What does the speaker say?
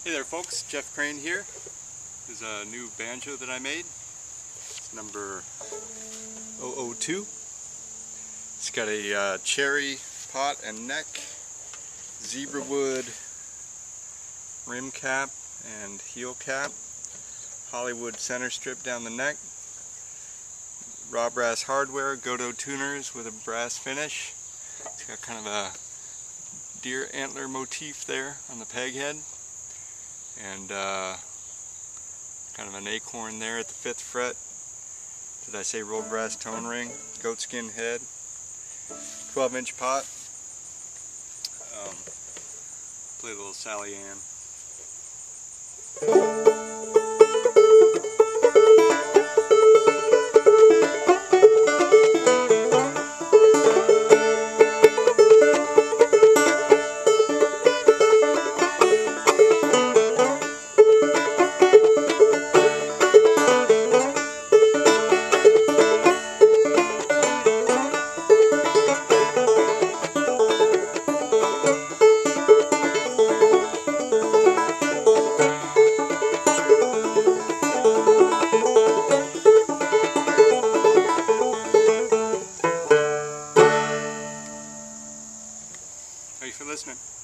Hey there folks, Jeff Crane here. This is a new banjo that I made. It's number 002. It's got a cherry pot and neck, zebra wood rim cap and heel cap, Hollywood center strip down the neck, raw brass hardware, Gotoh tuners with a brass finish. It's got kind of a deer antler motif there on the peghead, and kind of an acorn there at the 5th fret. Did I say rolled brass tone ring? Goatskin head. 12-inch pot. Play a little Sally Ann. Thanks for listening.